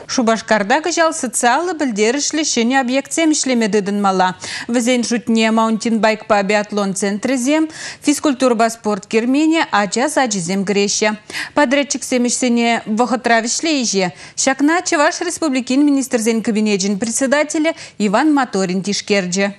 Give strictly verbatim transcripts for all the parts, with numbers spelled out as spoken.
Шубашкарда кыжал социалы білдерішлі шыне объектсем ішлемедідін мала. Візен жұтне маунтинбайк по биатлон центрізем, физкультурба спорт кермене, ача сачызем греща. Подрядчик семешсене вахотравишле иже. Шакна Чуваш республикин министрзен кабинетжин председателя Иван Моторин тишкерджи.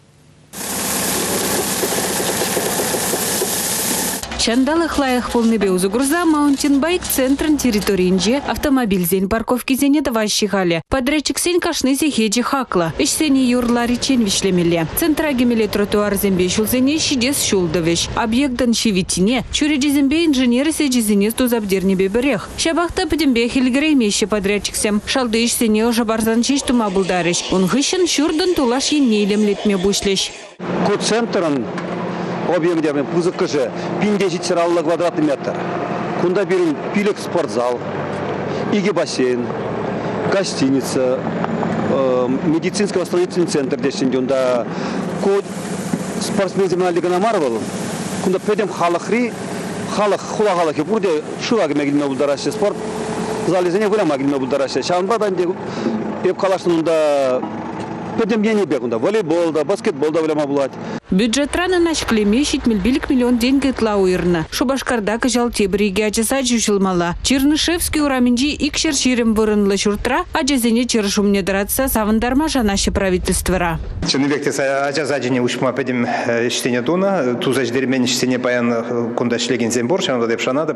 Чандалы хлаях полныбе узугруза маунтинбайк центрын территориинже автомобиль зен парковки зене даващихали. Подрядчик сен кашны зехеджи хакла. Ишсене юрлари чен вишлемеле. Центра гемеле тротуар зембе шулзене шидес шулдовеш. Объектдан шивитине. Чуреджи зембе инженеры седжизене стузабдернебе берех. Шабахта пдембе хильгреймеще подрядчик сем. Шалды ишсене уже барзан чиш тума булдариш. Он хыщен шурдан тулаш еннейлем летме бушлеш. Центрын объемде пузыкыжы пиндесит сыраллы квадратный метр. Кунда берем пилек спортзал, иги бассейн, гостиница, э, медицинско-восстановительный центр, здесь да код спортсмен земная лига намарвал. Кунда пойдем халахри, халах хула халахи бурде шураг мегильме булдараще спорт зале зене хула мегильме булдараще. Шанбадан де еп калашнын да пойдем я не бегунда волейбол да баскетбол да вляма булать. Бюджет раны начклеме щитмельбилик миллион деньги тлауирна. Шубашкарда кыжал тебриге ачаса жушылмала. Чернышевский ураменджи икшер ширем вырынлы шуртра, аджазене чершумне драться савандарма жанаще правительствора. Чернывекте ачаса джине ушма педим штене туна, тузачдермен штене паян кунда шлеген зембор, шанада деп шанадып,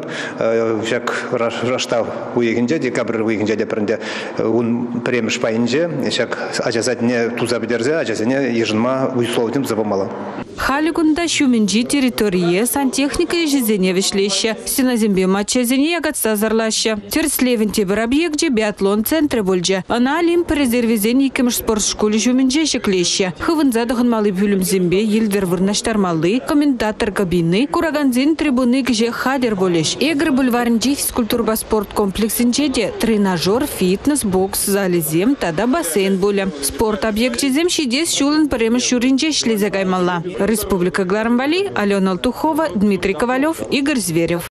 шак раштав уегенде, декабрь уегенде депренде ун премш паинже, шак ачаса не тузабдерзе, ачасене ежинма уйсловтим забомала. Халигунда шуменджи территории сантехника и жизнене вишлеща. Синазембе матчезене ягатса зарлаща. Терслевен тебер объекте биатлон центре больджа. Она олимп резервизене икемш спортшколе шуменджи шеклеща. Хывынзадыхын малы пюлем зембе елдер вырнаштармалы, комментатор кабины, кураганзин трибуны гже хадер болеш. Игры бульварнджи физкультурба спорт комплексинче де тренажер, фитнес, бокс, залезем, тада бассейн боля. Спорт объекте зем шидес шулын паремы шуринче шлезагаймала. Республика Гларамбали, Алена Алтухова, Дмитрий Ковалев, Игорь Зверев.